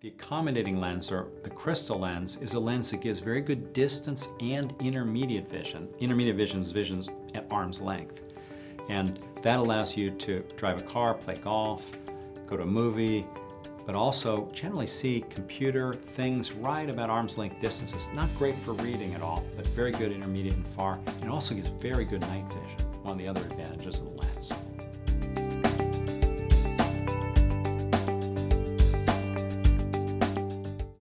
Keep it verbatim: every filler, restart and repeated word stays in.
The accommodating lens, or the crystal lens, is a lens that gives very good distance and intermediate vision. Intermediate vision is visions at arm's length. And that allows you to drive a car, play golf, go to a movie, but also generally see computer things right about arm's length distances. Not great for reading at all, but very good intermediate and far. And it also gives very good night vision, one of the other advantages of the lens.